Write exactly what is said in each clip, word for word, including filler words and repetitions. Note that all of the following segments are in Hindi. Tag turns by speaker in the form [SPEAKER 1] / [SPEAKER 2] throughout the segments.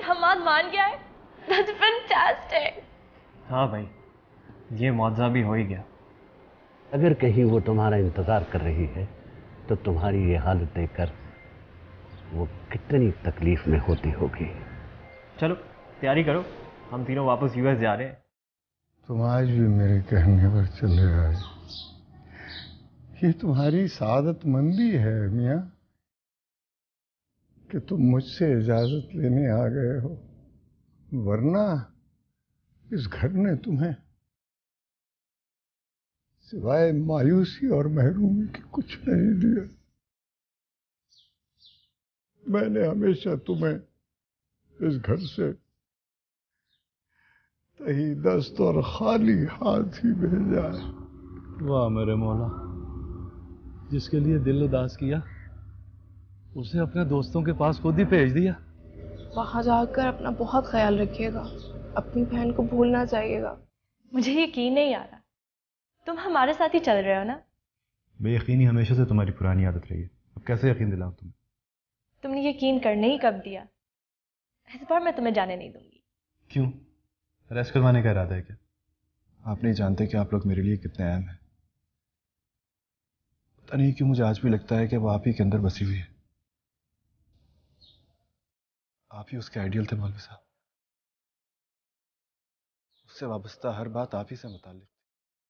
[SPEAKER 1] हमाद मान गया है। That's fantastic.
[SPEAKER 2] हाँ भाई, ये मुआवजा भी हो ही गया।
[SPEAKER 3] अगर कहीं वो तुम्हारा इंतजार कर रही है तो तुम्हारी ये हालत देखकर वो कितनी तकलीफ में होती होगी।
[SPEAKER 2] चलो तैयारी करो, हम तीनों वापस यूएस जा रहे हैं।
[SPEAKER 4] तुम आज भी मेरे कहने पर चले आए। ये तुम्हारी सादतमंदी है मियाँ कि तुम मुझसे इजाजत लेने आ गए हो, वरना इस घर ने तुम्हें सिवाय मायूसी और महरूमी के कुछ नहीं दिया। मैंने हमेशा तुम्हें इस घर से तही दस्त और खाली हाथ ही भेजा है।
[SPEAKER 5] वाह मेरे मौला, जिसके लिए दिल उदास किया उसे अपने दोस्तों के पास खुद ही भेज दिया।
[SPEAKER 6] वहां जाकर अपना बहुत ख्याल रखिएगा, अपनी बहन को भूलना चाहिएगा।
[SPEAKER 1] मुझे यकीन नहीं आ रहा, तुम हमारे साथ ही चल रहे हो ना?
[SPEAKER 7] बेयकीनी हमेशा से तुम्हारी पुरानी आदत रही है, अब कैसे यकीन दिलाऊं तुम्हें?
[SPEAKER 1] तुमने यकीन करने ही कब दिया? इस बार मैं तुम्हें जाने नहीं दूंगी।
[SPEAKER 7] क्यों? अरेस्ट करवाने का इरादा है क्या? आप नहीं जानते कि आप लोग मेरे लिए कितने अहम हैं। पता नहीं क्यों मुझे आज भी लगता है कि वो आप ही के अंदर बसी हुई है। आप ही उसके आइडियल थे मौलवी साहब। उससे वाबस्ता हर बात आप ही से मुताल्लिक थी।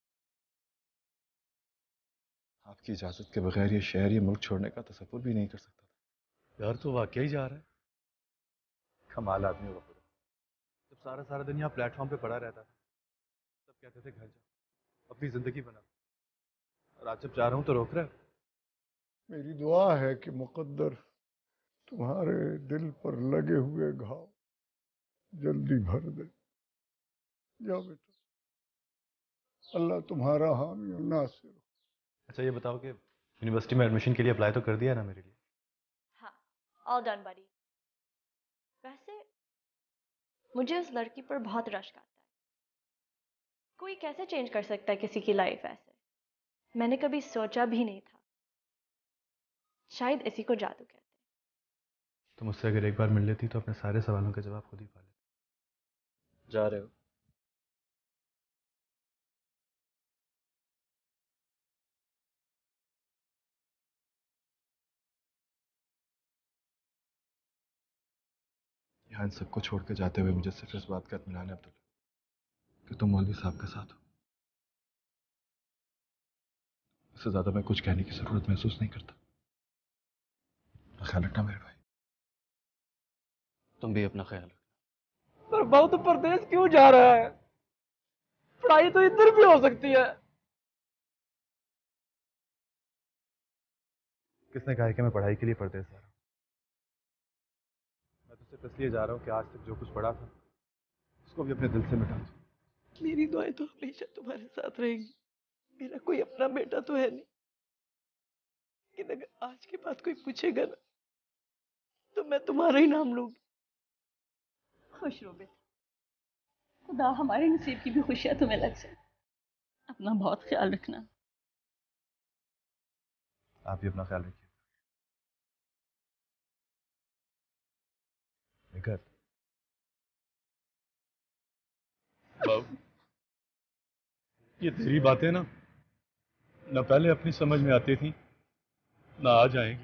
[SPEAKER 7] आपकी इजाजत के बगैर ये शहर, ये मुल्क छोड़ने का तसव्वुर भी नहीं कर सकता था।
[SPEAKER 5] यार तो वाकई जा रहा है।
[SPEAKER 7] कमाल आदमी होगा।
[SPEAKER 5] जब सारा सारा दिन यहाँ प्लेटफॉर्म पे पड़ा रहता था तब कहते थे घर जाओ, अपनी जिंदगी बना, और आज जब जा रहा हूँ तो रोक रहा है।
[SPEAKER 4] मेरी दुआ है कि मुकद्दर तुम्हारे दिल पर लगे हुए घाव जल्दी भर दे। जाओ बेटा, अल्लाह तुम्हारा हामी और नासिर हो।
[SPEAKER 7] अच्छा ये बताओ कि यूनिवर्सिटी में एडमिशन के लिए अप्लाई तो कर दिया ना मेरे लिए?
[SPEAKER 1] हाँ, ऑल डन बडी। वैसे मुझे उस लड़की पर बहुत रश्क आता है। कोई कैसे चेंज कर सकता है किसी की लाइफ ऐसे? मैंने कभी सोचा भी नहीं था। शायद इसी को जादू कहते हैं।
[SPEAKER 7] तुम मुझसे अगर एक बार मिल लेती तो अपने सारे सवालों के जवाब खुद ही पा लेती। जा रहे हो? यहाँ इन सबको छोड़ के जाते हुए मुझे सिर्फ इस बात का इत्मीनान है अब्दुल्ला कि तुम मौलवी साहब के साथ हो। इससे ज्यादा मैं कुछ कहने की जरूरत महसूस नहीं करता। ख्याल रखना मेरे भाई।
[SPEAKER 2] तुम भी अपना ख्याल रखना।
[SPEAKER 8] पर बाबू तो परदेश क्यों जा रहा है? पढ़ाई तो इधर भी हो सकती है।
[SPEAKER 7] किसने कहा है कि मैं पढ़ाई के लिए परदेश जा रहा हूँ? मैं तो सिर्फ इसलिए जा रहा हूँ कि आज तक जो कुछ पढ़ा था उसको भी अपने दिल से मिटा दूं।
[SPEAKER 8] मेरी दुआएं तो हमेशा तुम्हारे साथ रहेंगी। मेरा कोई अपना बेटा तो है नहीं, लेकिन अगर आज के बाद कोई पूछेगा ना तो मैं तुम्हारा ही नाम लूंगी। खुश रहो बेटा, खुदा हमारे नसीब की भी खुशियां तुम्हें लग जाए। अपना बहुत ख्याल रखना।
[SPEAKER 7] आप भी अपना ख्याल रखिए। विकट,
[SPEAKER 5] बाबू ये तेरी बातें ना न पहले अपनी समझ में आती थी ना आ जाएंगी।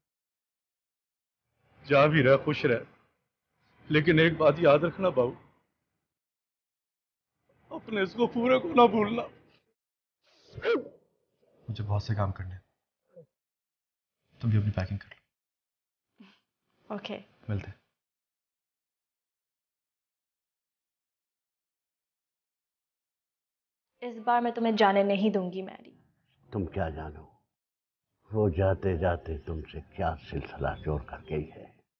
[SPEAKER 5] जा भी रह, खुश रह, लेकिन एक बात याद रखना बाबू, अपने इसको पूरे को ना भूलना।
[SPEAKER 7] मुझे बहुत से काम करने हैं। तुम भी अपनी पैकिंग कर लो।
[SPEAKER 1] ओके,
[SPEAKER 7] मिलते हैं।
[SPEAKER 1] इस बार मैं तुम्हें जाने नहीं दूंगी मैरी।
[SPEAKER 3] तुम क्या जानो वो जाते जाते तुमसे क्या सिलसिला जोड़ कर गई है।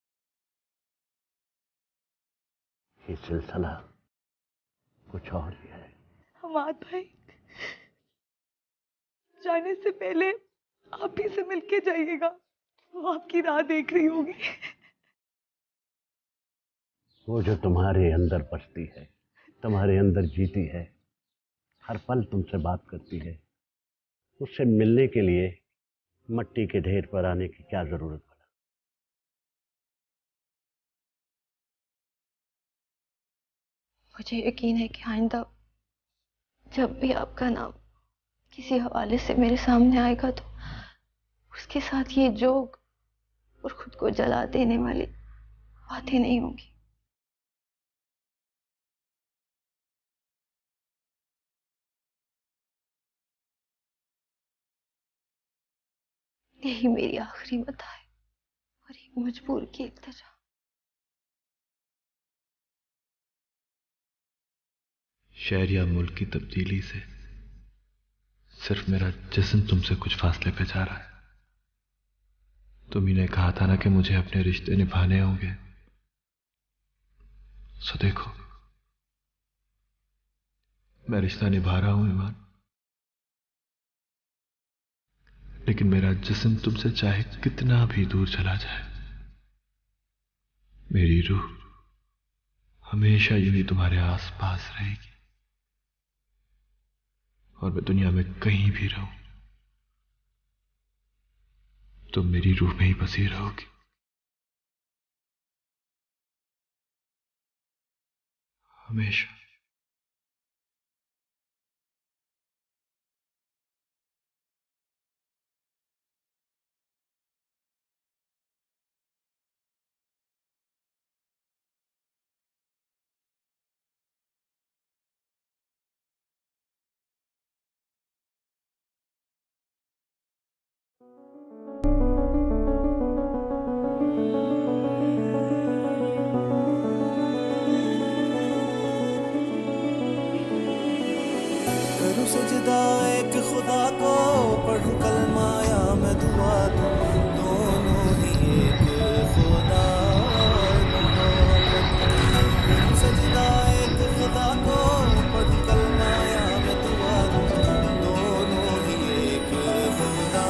[SPEAKER 3] ये सिलसिला कुछ और ही है।
[SPEAKER 8] हमाद भाई, जाने से पहले आप ही से मिलके जाइएगा, वो आपकी राह देख रही होगी।
[SPEAKER 3] वो जो तुम्हारे अंदर बसती है, तुम्हारे अंदर जीती है, हर पल तुमसे बात करती है, उससे मिलने के लिए मिट्टी के ढेर पर आने की क्या जरूरत है।
[SPEAKER 6] मुझे यकीन है कि आइंदा जब भी आपका नाम किसी हवाले से मेरे सामने आएगा तो उसके साथ ये जोक और खुद को जला देने वाली बातें नहीं होंगी। यही मेरी आखिरी मता है और एक मजबूर की इल्तिजा।
[SPEAKER 7] शहर या मुल्क की तब्दीली से सिर्फ मेरा जिस्म तुमसे कुछ फासले पे जा रहा है। तुम्ही ने कहा था ना कि मुझे अपने रिश्ते निभाने होंगे, सो देखो मैं रिश्ता निभा रहा हूं ईमान, लेकिन मेरा जिस्म तुमसे चाहे कितना भी दूर चला जाए, मेरी रूह हमेशा यूं ही तुम्हारे आस पास रहेगी। और मैं दुनिया में कहीं भी रहूं, तुम मेरी रूह में ही बसी रहोगी। हमेशा।
[SPEAKER 9] करूं सजदा एक खुदा को, पढ़ूं कलमा या मैं दुआ दूं, दोनों ही एक खुदा मोहब्बत। करूं सजदा एक खुदा को, पढ़ूं कलमा या मैं दुआ दूं, दोनों ही एक खुदा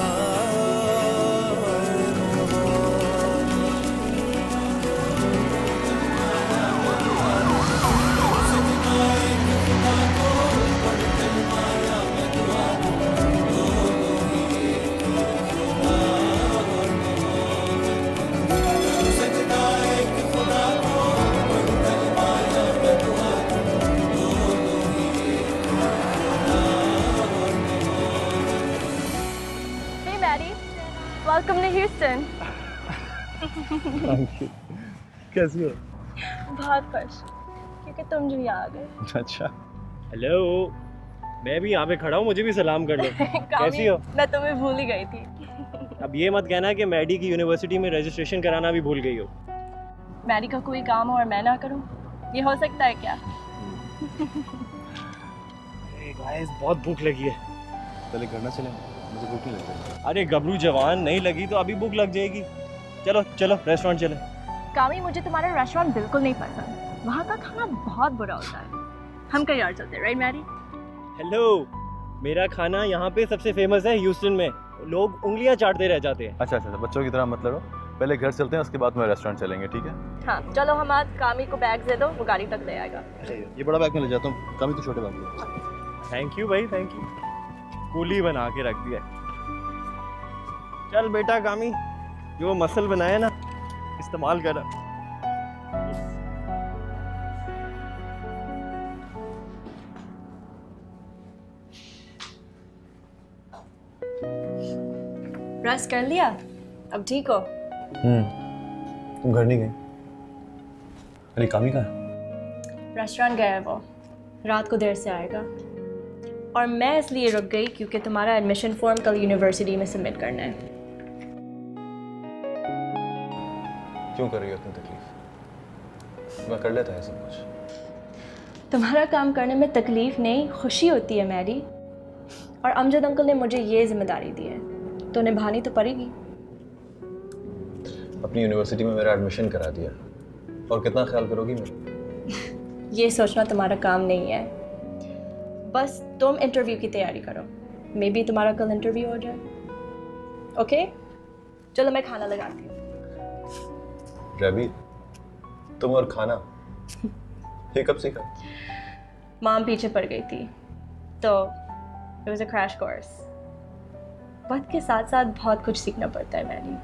[SPEAKER 1] वेलकम टू ह्यूस्टन।
[SPEAKER 2] कैसी हो?
[SPEAKER 1] बहुत खुश क्योंकि तुम जो यहाँ आ गए।
[SPEAKER 2] अच्छा, हेलो, मैं भी यहाँ पे खड़ा हूँ, मुझे भी सलाम कर लो। कैसी हो?
[SPEAKER 1] मैं तुम्हें भूल ही गई थी।
[SPEAKER 2] अब ये मत कहना कि मैडी की यूनिवर्सिटी में रजिस्ट्रेशन कराना भी भूल गई हो।
[SPEAKER 1] मैडी का कोई काम हो और मैं ना करूँ, ये हो सकता है क्या?
[SPEAKER 2] गाइस बहुत भूख लगी है।
[SPEAKER 7] पहले घर ना चलें, मुझे भूख नहीं लग रही।
[SPEAKER 2] अरे गबरू जवान, नहीं लगी तो अभी भूख लग जाएगी। चलो चलो रेस्टोरेंट चले।
[SPEAKER 1] कामी, मुझे तुम्हारा रेस्टोरेंट बिल्कुल नहीं पसंद, वहाँ का खाना बहुत बुरा होता है। हम कहीं और चलते हैं, राइट मैरी?
[SPEAKER 2] हेलो, मेरा खाना यहाँ पे सबसे फेमस है ह्यूस्टन में, लोग उंगलियां चाटते रह जाते हैं।
[SPEAKER 7] अच्छा अच्छा, बच्चों की तरह मत लड़ो, पहले घर चलते हैं उसके बाद में रेस्टोरेंट चलेंगे, ठीक है?
[SPEAKER 1] हाँ चलो, हम आज कामी को बैग दे दो, वो गाड़ी तक ले आएगा।
[SPEAKER 7] ये बड़ा बैग में ले जाता हूँ, कामी तो छोटे बैग में।
[SPEAKER 2] थैंक यू भाई, थैंक यू। कूली बना के रख दिया। चल बेटा कामी, जो मसल बनाया ना इस्तेमाल कर।
[SPEAKER 1] ब्रश कर लिया? अब ठीक हो?
[SPEAKER 7] हम्म, तुम घर नहीं गई? अरे कामी कहाँ है?
[SPEAKER 1] रेस्टोरेंट गया है वो, रात को देर से आएगा। और मैं इसलिए रुक गई क्योंकि तुम्हारा एडमिशन फॉर्म कल यूनिवर्सिटी में सबमिट करना है।
[SPEAKER 7] क्यों कर रही हो इतनी तकलीफ? मैं कर लेता है सब कुछ।
[SPEAKER 1] तुम्हारा काम करने में तकलीफ नहीं, खुशी होती है मैरी। और अमजद अंकल ने मुझे ये जिम्मेदारी दी है तो निभानी तो पड़ेगी।
[SPEAKER 7] अपनी यूनिवर्सिटी में मेरा एडमिशन करा दिया, और कितना ख्याल करोगी मेरा?
[SPEAKER 1] ये सोचना तुम्हारा काम नहीं है, बस तुम इंटरव्यू की तैयारी करो। मे बी तुम्हारा कल इंटरव्यू हो जाए। ओके चलो, मैं खाना लगाती हूँ।
[SPEAKER 7] रवि, तुम और खाना ये कब सीखा?
[SPEAKER 1] माम पीछे पड़ गई थी तो it was a crash course. वक्त के साथ साथ बहुत कुछ सीखना पड़ता है मैरी।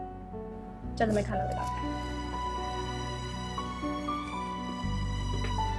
[SPEAKER 1] चलो मैं खाना लगाती हूँ।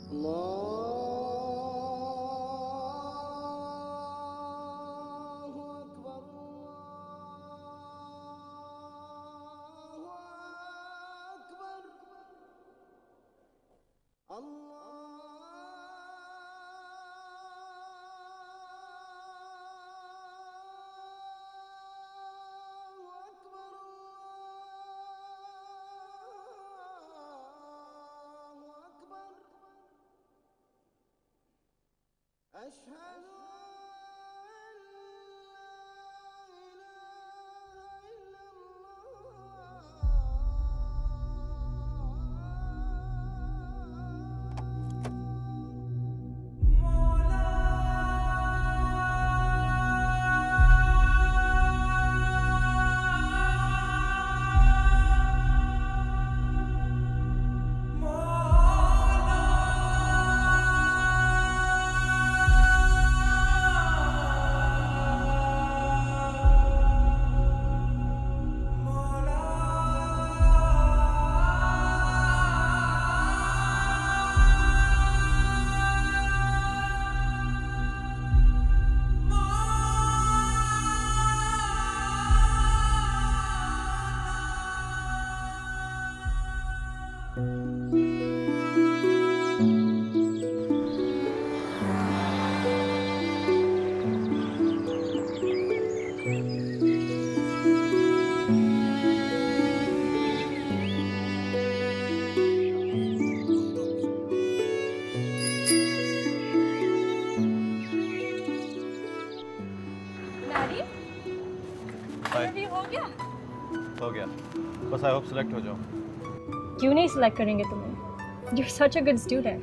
[SPEAKER 2] हो गया, बस आई होप सिलेक्ट हो जाओ।
[SPEAKER 1] क्यों नहीं सिलेक्ट करेंगे तुम्हें? You're such a good student.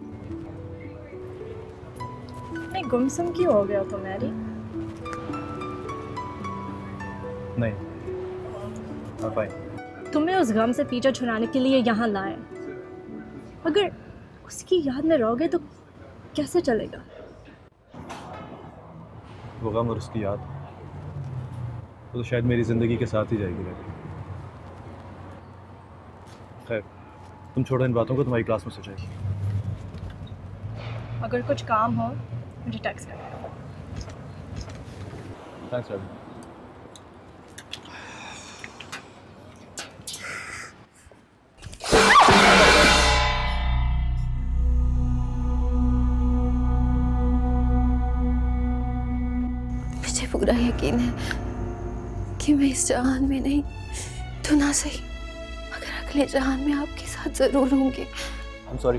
[SPEAKER 1] नहीं, गुमसुम क्यों हो गया तुम मैरी?
[SPEAKER 2] नहीं, I'm fine.
[SPEAKER 1] तुम्हें उस गम से पीछा छुड़ाने के लिए यहाँ लाए। अगर उसकी याद में रहोगे तो कैसे चलेगा?
[SPEAKER 2] वो गम और उसकी याद वो तो शायद मेरी ज़िंदगी के साथ ही जाएगी रहती। खैर, तुम छोड़ो इन बातों को, तुम्हारी क्लास में सोचाएगी।
[SPEAKER 1] अगर कुछ काम हो मुझे टेक्स्ट कर देना।
[SPEAKER 2] थैंक्स रवि।
[SPEAKER 6] मुझे पूरा यकीन है कि मैं इस जहान में नहीं तो ना सही मगर अगले जहान में आपके साथ जरूर होंगी।
[SPEAKER 2] I'm sorry.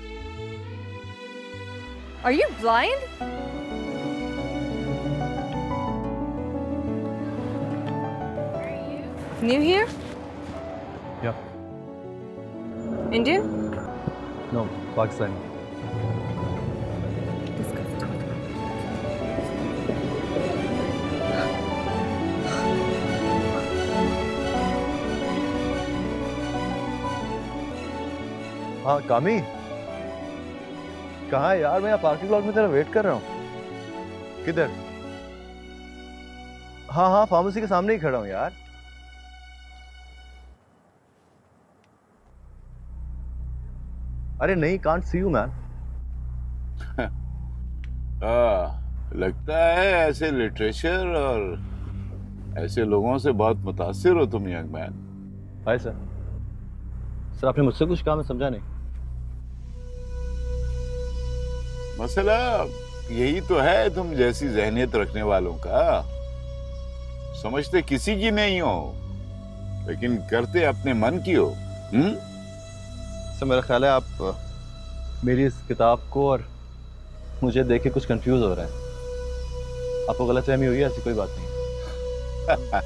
[SPEAKER 1] Are you blind? New here?
[SPEAKER 2] Yeah.
[SPEAKER 1] Indian?
[SPEAKER 2] No, Pakistani. हाँ कामी, कहाँ है यार? मैं यहाँ पार्किंग लॉट में तेरा वेट कर रहा हूँ। किधर? हाँ हाँ फार्मेसी के सामने ही खड़ा हूँ यार। अरे नहीं, कांट सी यू मैन।
[SPEAKER 10] लगता है ऐसे लिटरेचर और ऐसे लोगों से बहुत मुतासिर हो तुम young man.
[SPEAKER 2] Hi sir. Sir आपने मुझसे कुछ कहा, मैं समझा नहीं।
[SPEAKER 10] मसला यही तो है तुम जैसी जहनियत रखने वालों का। समझते किसी की नहीं हो लेकिन करते अपने मन की हो। हम्म?
[SPEAKER 2] सर मेरा ख्याल है आप मेरी इस किताब को और मुझे देख के कुछ कंफ्यूज हो रहा है। आपको गलतफहमी हुई है? ऐसी कोई बात नहीं।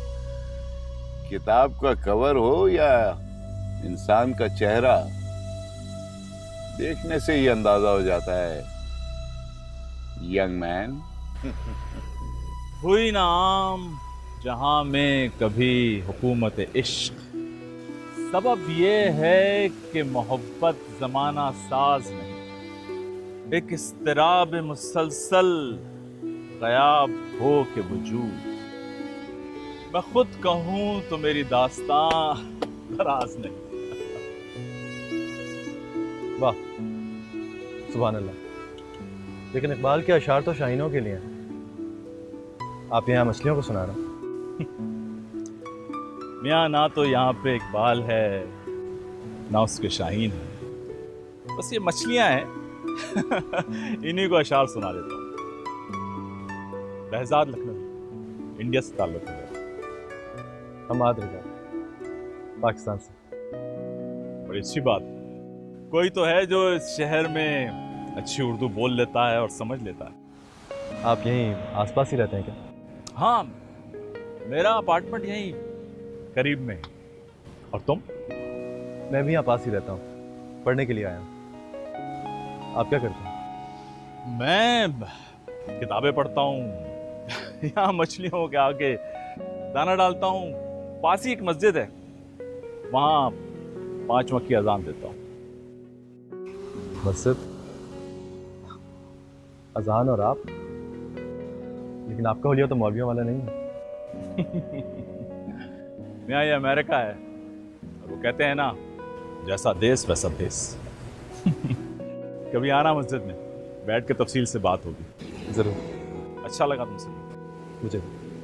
[SPEAKER 10] किताब का कवर हो या इंसान का चेहरा, देखने से ही अंदाजा हो जाता है यंग मैन।
[SPEAKER 11] हुई ना आम जहां में कभी हुकूमत इश्क, सबब ये है कि मोहब्बत जमाना साज नहीं, एक इस्तराब मुसलसल गयाब हो के वजूद। मैं खुद कहूं तो मेरी दास्तां दराज नहीं।
[SPEAKER 2] वाह, सुभान अल्लाह। लेकिन इकबाल के अशार तो शाहीनों के लिए हैं, आप यहाँ मछलियों को सुना रहे हैं।
[SPEAKER 11] मियाँ ना तो यहाँ पे इकबाल है ना उसके शाहीन है, बस ये मछलियाँ हैं। इन्हीं को अशार सुना देता हूँ। बहजाद लखनऊ, इंडिया से ताल्लुक है।
[SPEAKER 2] हमाद रजा, पाकिस्तान से।
[SPEAKER 11] बड़ी अच्छी बात। कोई तो है जो इस शहर में अच्छी उर्दू बोल लेता है और समझ लेता है।
[SPEAKER 2] आप यहीं आसपास ही रहते हैं क्या?
[SPEAKER 11] हाँ, मेरा अपार्टमेंट यहीं करीब में है। और तुम?
[SPEAKER 2] मैं भी यहाँ पास ही रहता हूँ, पढ़ने के लिए आया हूँ। आप क्या करते हैं?
[SPEAKER 11] मैं किताबें पढ़ता हूँ, यहाँ मछलियों के आगे दाना डालता हूँ। पास ही एक मस्जिद है, वहाँ पांच वक्त की अजान देता हूँ।
[SPEAKER 2] मस्जिद, अजान और आप? लेकिन आपका हुलिया तो मौलवियों वाला नहीं है।
[SPEAKER 11] यहाँ ये अमेरिका है और वो कहते हैं ना, जैसा देश वैसा देश। कभी आना मस्जिद में, बैठ के तफसील से बात होगी।
[SPEAKER 2] जरूर।
[SPEAKER 11] अच्छा लगा तुमसे।
[SPEAKER 2] मुझे।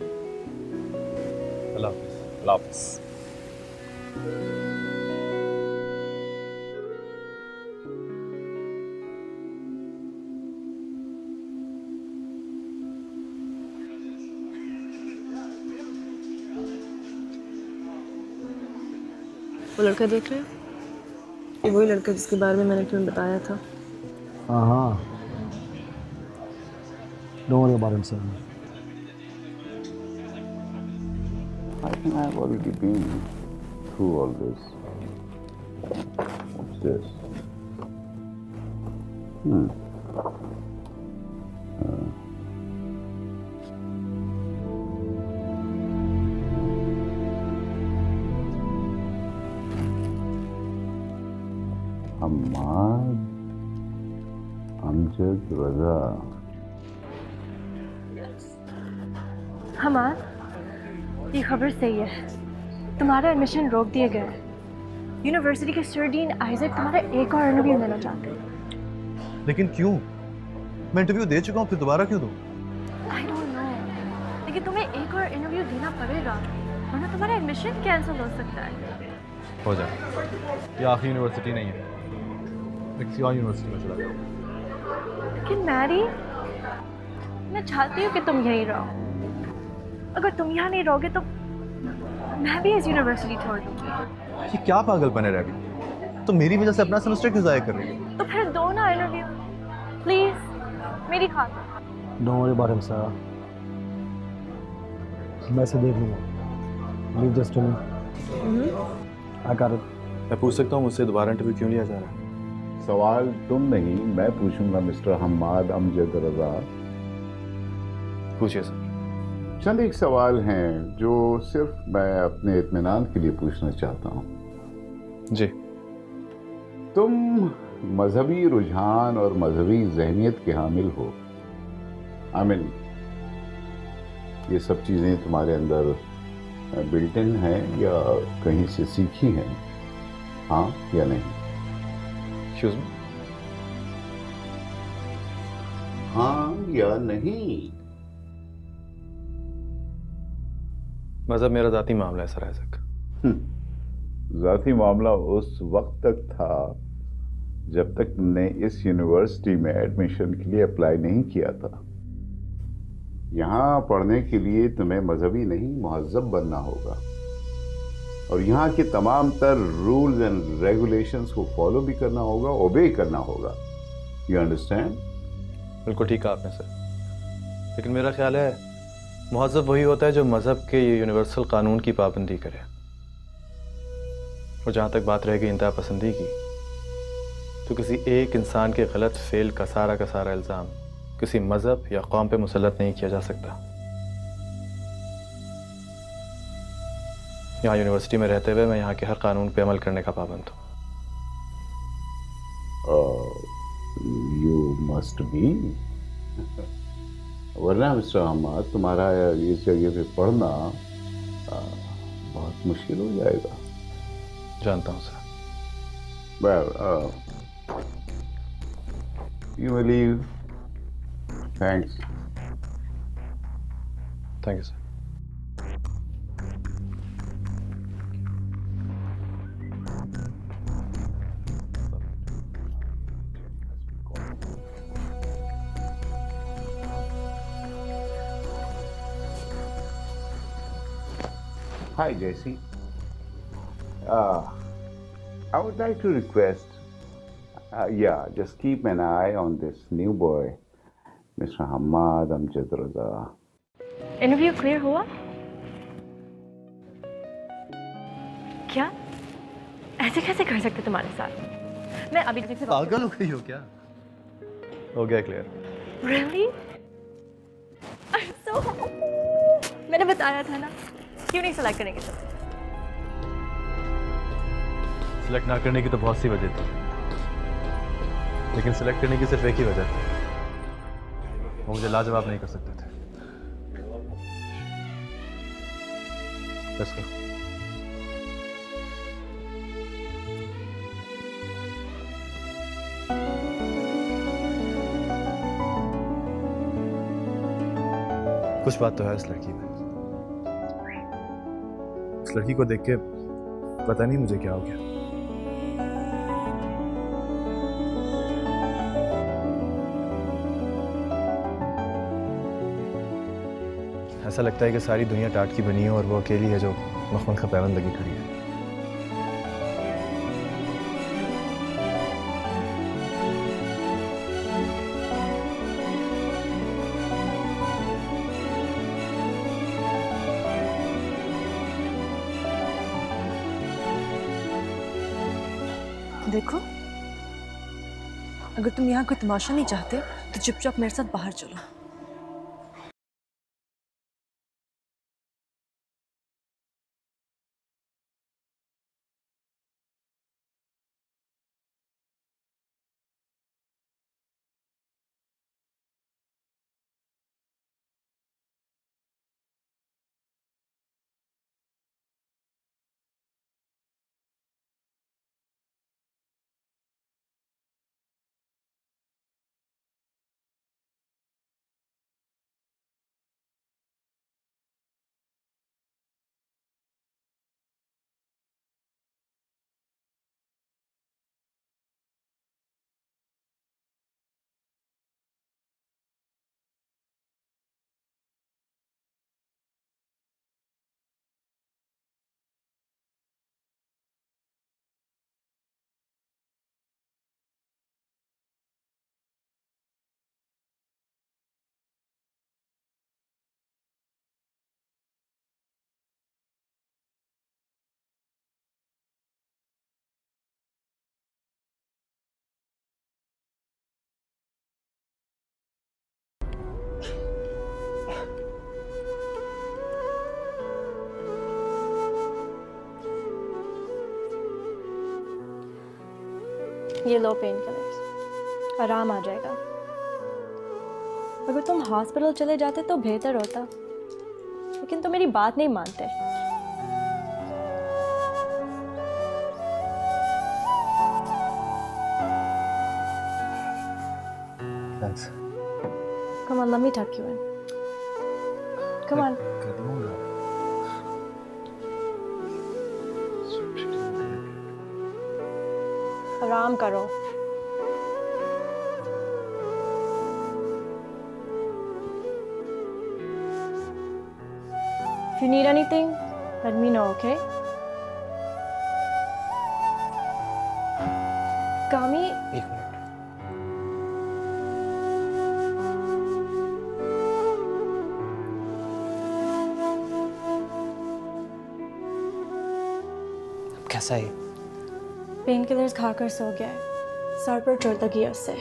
[SPEAKER 2] अल्लाह हाफ़िज़।
[SPEAKER 11] अल्लाह हाफ़िज़।
[SPEAKER 12] वो लड़का देख रहे हो? ये वही लड़का जिसके बारे में मैंने तुम्हें बताया था।
[SPEAKER 13] हाँ हाँ, don't worry about him.
[SPEAKER 10] I think I've already been through all this. What's this? Hmm. Uh. Hammad Amjad Raza.
[SPEAKER 1] Hamad, ये खबर सही है, तुम्हारा एडमिशन रोक दिया गया है। यूनिवर्सिटी के सर डीन आइजक तुम्हारा एक और इंटरव्यू लेना चाहते हैं।
[SPEAKER 2] लेकिन क्यों? मैं इंटरव्यू दे चुका हूँ, फिर दोबारा क्यों दूँ?
[SPEAKER 1] आई डोंट नो, लेकिन तुम्हें एक और इंटरव्यू देना पड़ेगा, वरना तुम्हारा एडमिशन कैंसिल हो सकता है।
[SPEAKER 2] हो जाए। ये आखिरी यूनिवर्सिटी नहीं है, मैं किसी और यूनिवर्सिटी में चला जाऊँ।
[SPEAKER 1] लेकिन मैरी, मैं चाहती हूँ कि तुम यहीं रहो। अगर तुम यहाँ नहीं रहोगे तो मैं भी इस यूनिवर्सिटी छोड़ दूँगी।
[SPEAKER 2] ये क्या पागलपन है रैबी? तो मेरी वजह से अपना सेमेस्टर क्यों ज़ाया कर रही है?
[SPEAKER 1] तो फिर दो ना इंटरव्यू, प्लीज, मेरी खातिर।
[SPEAKER 13] Don't worry about him sir, मैं से देख लूँगा। Leave this to me. I got it.
[SPEAKER 2] मैं पूछ सकता हूँ मुझसे दोबारा इंटरव्यू क्यों लिया जा रहा है?
[SPEAKER 10] सवाल तुम नहीं, मैं पूछूंगा मिस्टर हम्माद अमजद रजा।
[SPEAKER 2] पूछिए सर।
[SPEAKER 10] चंद एक सवाल हैं जो सिर्फ मैं अपने इत्मीनान के लिए पूछना चाहता हूँ।
[SPEAKER 2] जी।
[SPEAKER 10] तुम मजहबी रुझान और मजहबी जहनियत के हामिल हो। आई मीन, ये सब चीज़ें तुम्हारे अंदर बिल्ट इन हैं या कहीं से सीखी हैं, हाँ या नहीं?
[SPEAKER 2] Excuse me?
[SPEAKER 10] हाँ या नहीं?
[SPEAKER 2] मज़हब मेरा ज़ाती मामला है सर आइजक।
[SPEAKER 10] ज़ाती मामला उस वक्त तक था जब तक तुमने इस यूनिवर्सिटी में एडमिशन के लिए अप्लाई नहीं किया था। यहाँ पढ़ने के लिए तुम्हें मजहबी नहीं मुहज़्ज़ब बनना होगा और यहाँ के तमाम तर रूल्स एंड रेगुलेशंस को फॉलो भी करना होगा, ओबे करना होगा। You understand?
[SPEAKER 2] बिल्कुल ठीक कहा आपने सर, लेकिन मेरा ख्याल है मुहज़्ज़ब वही होता है जो मज़हब के यूनिवर्सल कानून की पाबंदी करे। और जहाँ तक बात रहेगी इंतहा पसंदी की, तो किसी एक इंसान के गलत फेल का सारा का सारा इल्ज़ाम किसी मज़हब या कौम पे मुसल्लत नहीं किया जा सकता। यहाँ यूनिवर्सिटी में रहते हुए मैं यहाँ के हर कानून पे अमल करने का पाबंद हूँ।
[SPEAKER 10] यू मस्ट बी, वरना मिस्टर हम्माद तुम्हारा इस जगह पे पढ़ना आ, बहुत मुश्किल हो जाएगा।
[SPEAKER 2] जानता हूँ sir.
[SPEAKER 10] well, uh, You may leave. Thanks.
[SPEAKER 2] Thank you, sir.
[SPEAKER 10] Hi, Jesse. Uh, I would like to request, uh, yeah, just keep an eye on this new boy, Mister Hamad Amjad Raza.
[SPEAKER 1] Interview clear हुआ? क्या? ऐसे कैसे कर सकते तुम्हारे साथ? मैं अभी तक से
[SPEAKER 2] पागल हो गई हो क्या? हो गया क्लियर।
[SPEAKER 1] Really? I'm so मैंने बताया था ना, क्यों नहीं सिलेक्ट करेंगे तुम?
[SPEAKER 2] सिलेक्ट ना करने की तो बहुत सी वजह थी, लेकिन सिलेक्ट करने की सिर्फ एक ही वजह थी, वो मुझे लाजवाब नहीं कर सकते थे। Let's go. कुछ बात तो है इस लड़की में। इस लड़की को देख के पता नहीं मुझे क्या हो गया। ऐसा लगता है कि सारी दुनिया टाट की बनी है और वो अकेली है जो मखमल का पैबंद लगी खड़ी है।
[SPEAKER 12] देखो, अगर तुम यहाँ कोई तमाशा नहीं चाहते तो चुपचाप मेरे साथ बाहर चलो।
[SPEAKER 1] ये लो पेन किलर्स, आराम आ जाएगा। अगर तुम हॉस्पिटल चले जाते तो बेहतर होता, लेकिन तुम मेरी बात नहीं मानते।
[SPEAKER 2] Thanks.
[SPEAKER 1] Come on, let me tuck you in. Come on. आराम करो। If you need anything, let me know, okay? कामी,
[SPEAKER 13] एक मिनट। अब कैसा है?
[SPEAKER 1] पेन किलर्स खाकर सो गया है, सर पर चोट लगी है उससे।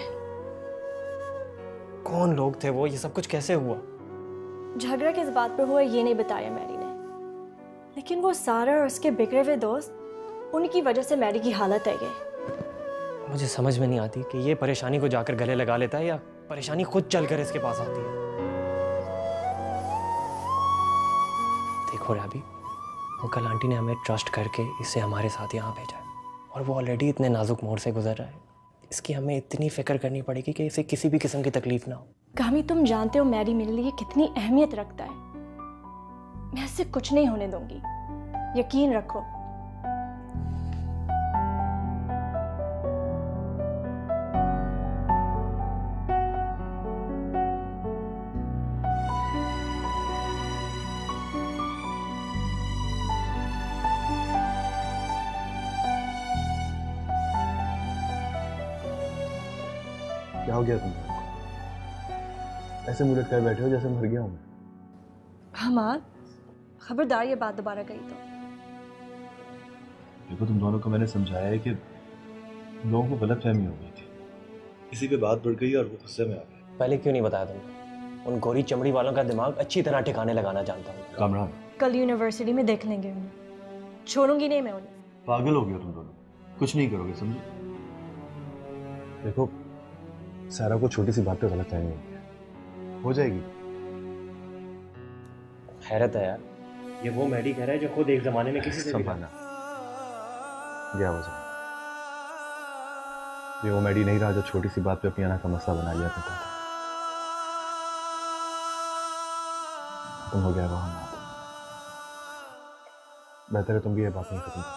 [SPEAKER 13] कौन लोग थे वो? ये सब कुछ कैसे हुआ?
[SPEAKER 1] झगड़ा किस बात पर हुआ ये नहीं बताया मैरी ने, लेकिन वो सारा और उसके बिगड़े हुए दोस्त, उनकी वजह से मैरी की हालत है ये।
[SPEAKER 13] मुझे समझ में नहीं आती कि ये परेशानी को जाकर गले लगा लेता है या परेशानी खुद चलकर इसके पास आती है। देखो राबी, अंकल आंटी ने हमें ट्रस्ट करके इसे हमारे साथ यहाँ भेजा है और वो ऑलरेडी इतने नाजुक मोड़ से गुजर रहा है। इसकी हमें इतनी फिक्र करनी पड़ेगी कि इसे किसी भी किस्म की तकलीफ ना हो।
[SPEAKER 1] कामी, तुम जानते हो मैरी मेरे लिए कितनी अहमियत रखता है। मैं इससे कुछ नहीं होने दूंगी, यकीन रखो।
[SPEAKER 2] क्या हो गया तुम? ऐसे मुंह लटकाए बैठे हो जैसे मर गया हूं मैं।
[SPEAKER 1] हमाद, खबरदार ये बात दोबारा कही तो।
[SPEAKER 2] देखो, तुम दोनों को मैंने समझाया है कि लोगों को गलतफहमी हो गई थी, किसी पे बात बढ़ गई और वो गुस्से में आ गए।
[SPEAKER 13] पहले क्यों नहीं बताया तुमने? उन गोरी चमड़ी वालों का दिमाग अच्छी तरह ठिकाने लगाना जानता हूँ।
[SPEAKER 2] कामरान,
[SPEAKER 1] कल यूनिवर्सिटी में देख लेंगे उन्हें, छोड़ूंगी नहीं मैं उन्हें।
[SPEAKER 2] पागल हो गया तुम दोनों, कुछ नहीं करोगे, समझे? देखो, सारा को छोटी सी बात पे गलतफहमी हो गई, हो जाएगी।
[SPEAKER 13] हैरत है यार, ये वो मैडी कह रहा है जो खुद एक जमाने में किसी से
[SPEAKER 2] संभालना गया वो जमाना। ये वो मैडी नहीं रहा जो छोटी सी बात पे अपनी आना का मसला बना लिया करता था। तुम हो गया वो हम, बेहतर है तुम भी ये बात नहीं खत्म करो।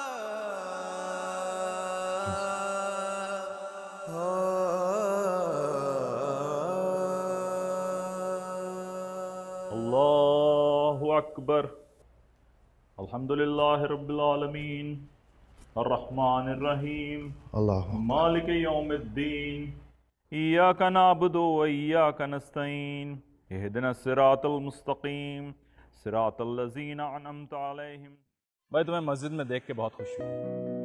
[SPEAKER 11] अल्लाहु अकबर। अल्हम्दुलिल्लाहि रब्बिल आलमीन, अर्रहमानिर रहीम,
[SPEAKER 2] अल्लाह
[SPEAKER 11] मालिक यौमिद्दीन, इय्याका नअबुदु व इय्याका नस्तईन, इहदिनस सिरातल मुस्तकीम, सिरातल लज़ीना अनअमता अलैहिम। भाई, तुम्हें मस्जिद में देख के बहुत खुशी हुई।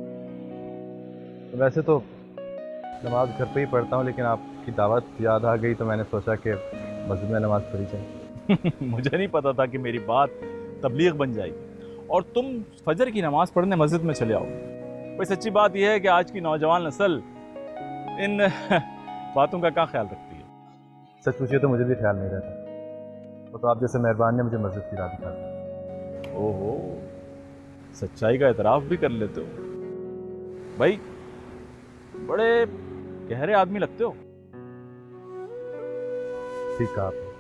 [SPEAKER 2] वैसे तो नमाज घर पे ही पढ़ता हूँ, लेकिन आपकी दावत याद आ गई तो मैंने सोचा कि मस्जिद में नमाज पढ़ी जाए।
[SPEAKER 11] मुझे नहीं पता था कि मेरी बात तबलीग बन जाएगी और तुम फजर की नमाज पढ़ने मस्जिद में चले आओगे। भाई, सच्ची बात यह है कि आज की नौजवान नस्ल इन बातों का क्या ख्याल रखती है?
[SPEAKER 2] सच पूछिए तो मुझे भी ख्याल नहीं रहता। वो तो आप जैसे मेहरबान ने मुझे मस्जिद की राह दिखा दी।
[SPEAKER 11] ओहो, सच्चाई का एतराफ़ भी कर लेते हो भाई, बड़े गहरे आदमी लगते हो।
[SPEAKER 2] ठीक कहा आपने,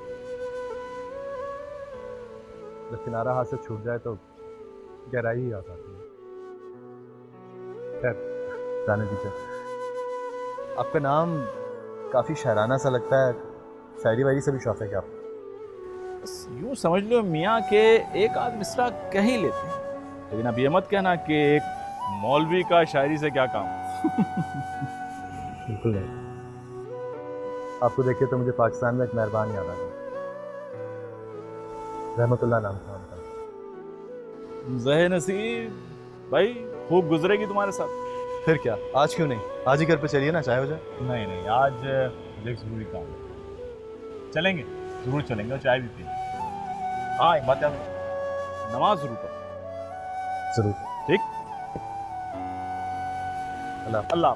[SPEAKER 2] जब किनारा हाथ से छूट जाए तो गहराई ही आ जाती है। खैर, जाने दीजिए। आपका नाम काफ़ी शायराना सा लगता है, शायरी वायरी से भी शौक है क्या आपको?
[SPEAKER 11] यूँ समझ लो मियाँ के एक आध मिसरा कह ही लेते हैं, लेकिन अब ये मत कहना कि एक मौलवी का शायरी से क्या काम।
[SPEAKER 2] बिल्कुल नहीं। आपको देखिए तो मुझे पाकिस्तान में एक मेहरबान याद आ गया, रहमतुल्लाह नाम था उनका।
[SPEAKER 11] ज़हे नसीब भाई, खूब गुजरेगी तुम्हारे साथ।
[SPEAKER 2] फिर क्या, आज क्यों नहीं? आज ही घर पे चलिए ना, चाय हो जाए।
[SPEAKER 11] नहीं नहीं, आज मुझे एक ज़रूरी काम है। चलेंगे, ज़रूर चलेंगे और चाय भी पिएंगे। हाँ, एक बात याद रखो, नमाज ज़रूर पढ़ो।
[SPEAKER 2] जरूर।
[SPEAKER 11] ठीक,
[SPEAKER 2] अल्लाह
[SPEAKER 11] अल्लाह।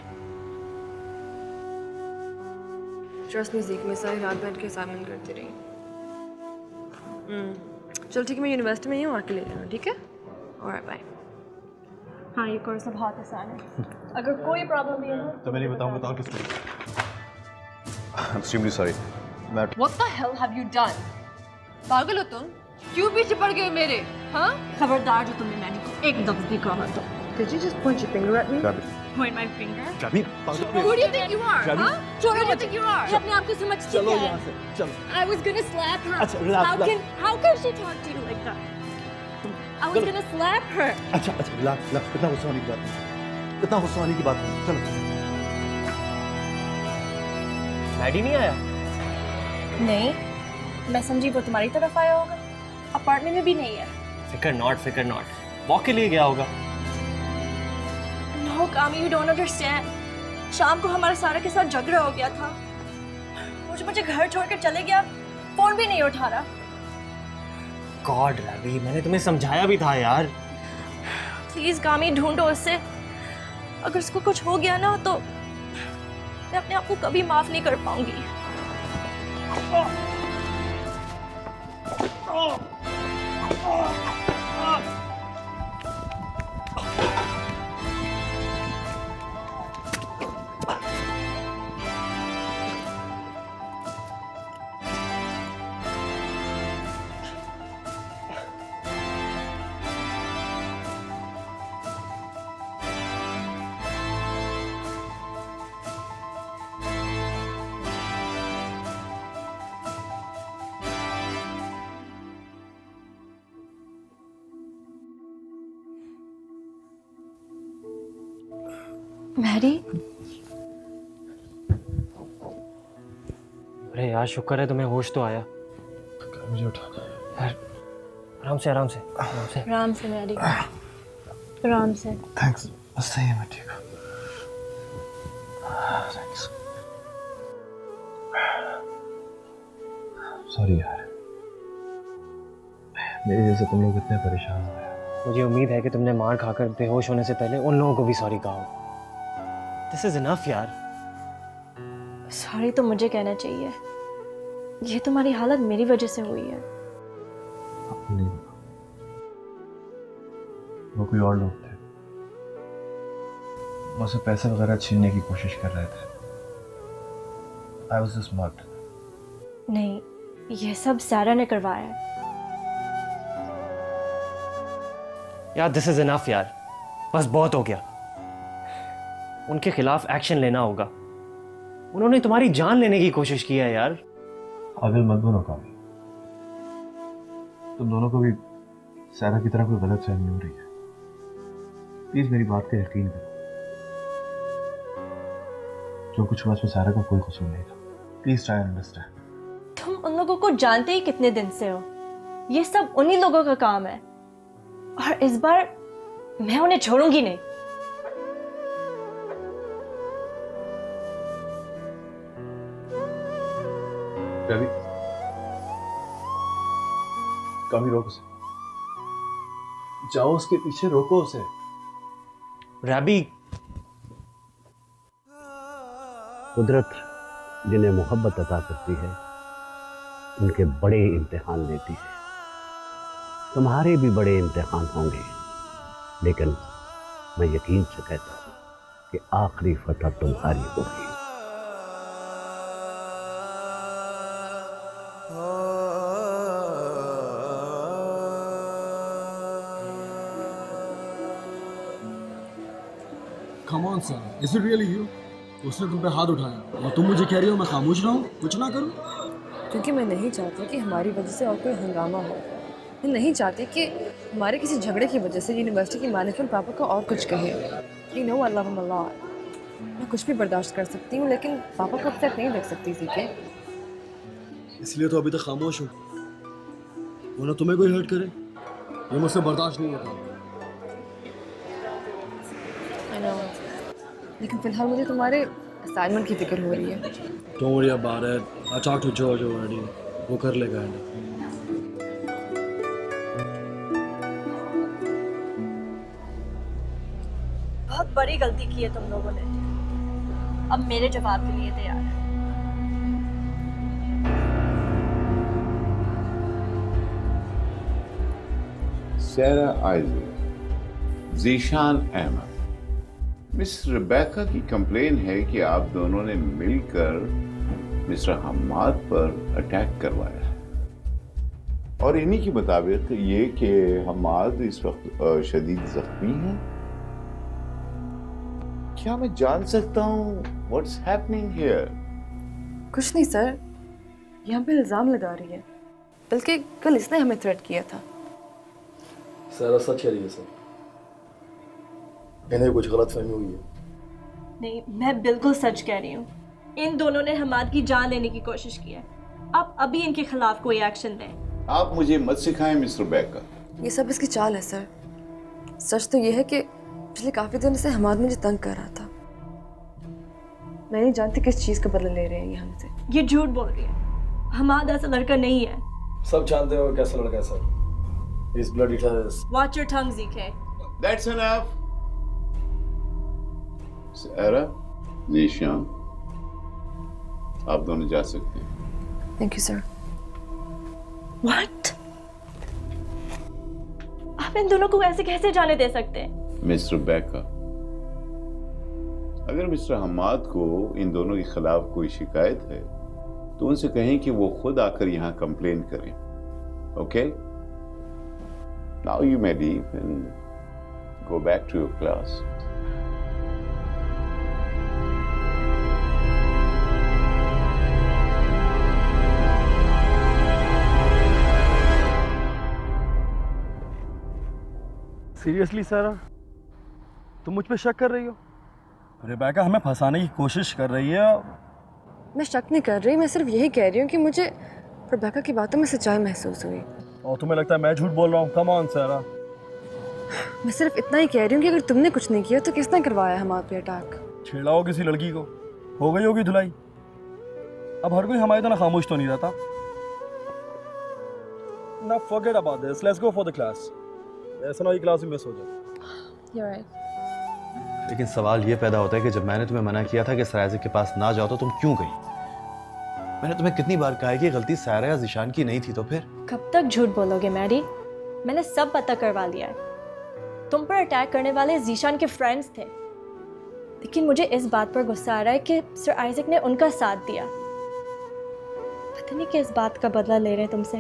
[SPEAKER 12] ट्रस्ट मी ज़ीक, मैं सारी रात बैठ के असाइनमेंट करती रही। हम्म, चल ठीक है, मैं यूनिवर्सिटी में ही हूँ, आके ले लेना, ठीक है? Alright, bye.
[SPEAKER 1] हाँ, ये कोर्स बहुत आसान है, अगर कोई प्रॉब्लम भी है ना
[SPEAKER 2] तो मैं नहीं बताऊंगा तो और किसको? I'm extremely sorry. मैं
[SPEAKER 12] What the hell have you done? पागल हो तुम? क्यों पीछे पड़ गए मेरे? हाँ?
[SPEAKER 1] खबरदार जो तुमने मैंने को एक लफ्ज़ भी कहा तो।
[SPEAKER 12] Did you just point your finger at me?
[SPEAKER 1] Point my finger?
[SPEAKER 2] जाबी,
[SPEAKER 12] Who do you think you are?
[SPEAKER 2] जाबी।
[SPEAKER 12] Huh? Who do you think you are?
[SPEAKER 1] अपने आप को समझती
[SPEAKER 2] चलो
[SPEAKER 1] है।
[SPEAKER 2] यहाँ से, चलो।
[SPEAKER 1] I was gonna slap her.
[SPEAKER 2] अच्छा, relax,
[SPEAKER 1] how
[SPEAKER 2] relax.
[SPEAKER 1] can how can she talk to you like that? I was
[SPEAKER 2] चलो।
[SPEAKER 1] gonna slap her.
[SPEAKER 2] अच्छा अच्छा, रिलैक्स रिलैक्स, कितना गुस्सा होने की बात नहीं, कितना गुस्सा होने की बात नहीं, चलो।
[SPEAKER 13] मैडी नहीं आया?
[SPEAKER 1] नहीं, मैं समझी वो तुम्हारी तरफ आया होगा। अपार्टमेंट में भी नहीं है।
[SPEAKER 13] फिकर नॉट, फिकर नॉट, वॉक के लिए गया होगा।
[SPEAKER 1] No, कामी, you don't understand. शाम को हमारा सारा के साथ झगड़ा हो गया था। मुझे मुझे घर छोड़कर चले गया, फोन भी नहीं उठा रहा।
[SPEAKER 13] गॉड रवि, मैंने तुम्हें समझाया भी था यार।
[SPEAKER 1] प्लीज कामी, ढूंढो उससे। अगर उसको कुछ हो गया ना तो मैं अपने आप को कभी माफ नहीं कर पाऊंगी।
[SPEAKER 6] मैरी,
[SPEAKER 13] अरे यार शुक्र है तुम्हें होश तो आया।
[SPEAKER 7] मुझे उठा
[SPEAKER 13] यार आराम से आराम से आराम से
[SPEAKER 6] आराम से मैरी, आराम से।
[SPEAKER 7] थैंक्स, बस सही है, मैं ठीक हूँ। थैंक्स। सॉरी यार, मेरी वजह से तुम लोग इतने परेशान हो रहे हो।
[SPEAKER 13] मुझे उम्मीद है कि तुमने मार खाकर बेहोश होने से पहले उन लोगों को भी सॉरी कहा हो। दिस इज इनफ यार।
[SPEAKER 1] सॉरी तो मुझे कहना चाहिए, ये तुम्हारी हालत मेरी वजह से हुई है।
[SPEAKER 7] नहीं, वो कोई और लोग थे, मुझसे पैसे वगैरह छीनने की कोशिश कर रहे थे। I was just mugged.
[SPEAKER 1] नहीं, ये सब सारा ने करवाया है।
[SPEAKER 13] यार दिस इज इनफ यार, बस बहुत हो गया। उनके खिलाफ एक्शन लेना होगा। उन्होंने तुम्हारी जान लेने की कोशिश की है यार।
[SPEAKER 7] पागल मत बनो कामी, तुम दोनों को भी सारा की तरह कोई गलत फहमी हो रही है। प्लीज मेरी बात का यकीन करो, जो कुछ हुआ उसमें सारा का कोई कसूर नहीं था। Please try and understand.
[SPEAKER 1] तुम उन लोगों को जानते ही कितने दिन से हो, ये सब उन्हीं लोगों का काम है, और इस बार मैं उन्हें छोड़ूंगी नहीं।
[SPEAKER 7] रवि, कभी रोको उसे, जाओ उसके पीछे, रोको उसे।
[SPEAKER 13] रवि,
[SPEAKER 3] कुदरत जिन्हें मोहब्बत अता करती है उनके बड़े इम्तिहान लेती है। तुम्हारे भी बड़े इम्तिहान होंगे, लेकिन मैं यकीन से कहता हूं कि आखिरी फतह तुम्हारी होगी।
[SPEAKER 14] Come on sir, is it really you? उसने तुम पे हाथ उठाया और तुम मुझे कह रही हो मैं खामोश रहूं, कुछ ना करूं?
[SPEAKER 12] क्योंकि मैं नहीं चाहती कि हमारी वजह से और कोई हंगामा हो। मैं नहीं चाहती कि हमारे किसी झगड़े की वजह से यूनिवर्सिटी की मैनेजमेंट पापा को और कुछ कहे। You know I love him a lot. मैं कुछ भी बर्दाश्त कर सकती हूँ, लेकिन पापा को अपसेट नहीं देख सकती थी के।
[SPEAKER 14] इसलिए तो अभी तक खामोश हूँ, वरना तुम्हें कोई हर्ट करे ये मुझसे बर्दाश्त नहीं होता।
[SPEAKER 12] I know. लेकिन फिलहाल मुझे तुम्हारे असाइनमेंट की फिक्र हो रही है।
[SPEAKER 14] Don't worry about it. I talked to George already. वो कर लेगा हैंडल।
[SPEAKER 1] बहुत बड़ी गलती की है तुम लोगों ने, अब मेरे जवाब के लिए तैयार है।
[SPEAKER 10] Sara Isaac, Zeeshan Ahmed, miss Rebecca की कंप्लेन है कि आप दोनों ने मिलकर मिस्टर हम्माद पर अटैक करवाया है, और इन्हीं के मुताबिक ये कि हम्माद इस वक्त शदीद जख्मी है। क्या मैं जान सकता हूँ व्हाट्स हैपनिंग हियर?
[SPEAKER 12] कुछ नहीं सर, यहाँ पे इल्जाम लगा रही है, बल्कि कल इसने हमें थ्रेट किया था।
[SPEAKER 14] सारा सच कह रही है सर, इन्हें कुछ गलत फहमी हुई है।
[SPEAKER 1] नहीं, मैं बिल्कुल सच कह रही हूँ। इन दोनों ने हम्माद की जान लेने की कोशिश की है। आप अभी इनके खिलाफ कोई एक्शन लें।
[SPEAKER 10] आप मुझे मत सिखाएं मिस्टर बेकर।
[SPEAKER 12] ये सब इसकी चाल है सर। सच तो ये है कि पिछले काफी दिनों से हम्माद मुझे तंग कर रहा था। मैं नहीं जानती किस चीज का बदला ले रहे हैं ये हमसे।
[SPEAKER 1] ये झूठ बोल रही है, हम्माद ऐसा लड़का नहीं है।
[SPEAKER 14] सब जानते हो कैसा लड़का है sir. He's bloody terrorist.
[SPEAKER 1] Watch your tongue, Z K.
[SPEAKER 10] That's enough. सारा, ज़ीशान, आप दोनों जा सकते हैं।
[SPEAKER 12] Thank you, sir.
[SPEAKER 1] What? आप इन दोनों को ऐसे कैसे जाने दे सकते हैं?
[SPEAKER 10] मिस्टर बेकर, अगर मिस्टर हम्माद को इन दोनों के खिलाफ कोई शिकायत है तो उनसे कहें कि वो खुद आकर यहाँ कंप्लेन करें। Okay? Now you may leave and go back to your class.
[SPEAKER 14] Seriously Sara, तुम मुझ पे शक कर रही हो? रेबेका हमें फंसाने की कोशिश कर रही है।
[SPEAKER 12] मैं शक नहीं कर रही, मैं सिर्फ यही कह रही हूँ कि मुझे रेबेका की बातों में सच्चाई महसूस हुई।
[SPEAKER 14] और तुम्हें लगता है मैं झूठ बोल रहा हूँ? कम ऑन सारा।
[SPEAKER 12] मैं सिर्फ इतना ही कह रही हूँ कि अगर तुमने कुछ नहीं किया तो किसने करवाया हमारे पे अटैक?
[SPEAKER 14] छेड़ा हो किसी लड़की को, हो गई होगी धुलाई। अब हर कोई हमारी तरह खामोश तो नहीं रहता। Now forget about this. Let's go for the class. ऐसा ना ये क्लास भी मिस हो जाए।
[SPEAKER 12] You're right.
[SPEAKER 7] लेकिन सवाल ये पैदा होता है कि जब मैंने तुम्हें मना किया था कि सराइज़िक के पास ना जाओ तो तुम क्यों गई? मैंने तुम्हें कितनी बार कहा है कि गलती सायरा या ज़ीशान की नहीं थी, तो फिर
[SPEAKER 1] कब तक झूठ बोलोगे मैरी? मैंने सब पता करवा लिया है। तुम पर अटैक करने वाले ज़ीशान के फ्रेंड्स थे, लेकिन मुझे इस बात पर गुस्सा आ रहा है कि सर आइजक ने उनका साथ दिया। पता नहीं किस बात का बदला ले रहे हैं तुमसे।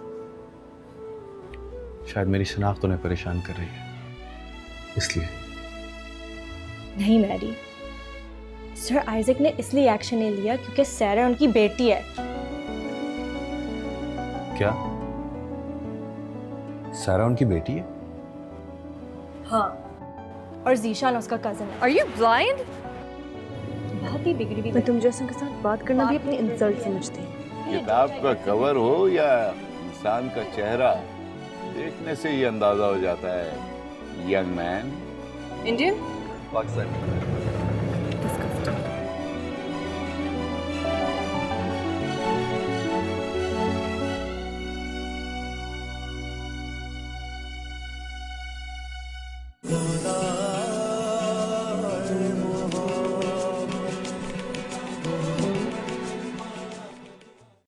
[SPEAKER 7] शायद मेरी शनाख्त उन्हें परेशान कर रही है, इसलिए।
[SPEAKER 1] नहीं मैरी, सर आइजक ने इसलिए एक्शन नहीं लिया क्योंकि सारा उनकी बेटी है।
[SPEAKER 7] क्या सारा उनकी बेटी है?
[SPEAKER 1] हाँ, और ज़ीशान उसका कजन है।
[SPEAKER 12] Are you blind?
[SPEAKER 1] बहुत ही बिगड़ी हुई।
[SPEAKER 12] मैं तुम जैसों के साथ बात करना भी अपनी इंसल्ट समझती हूँ।
[SPEAKER 10] किताब का कवर हो या इंसान का चेहरा, देखने से ही अंदाजा हो जाता है young man.
[SPEAKER 12] Indian?
[SPEAKER 7] Pakistani.
[SPEAKER 12] Disgusting.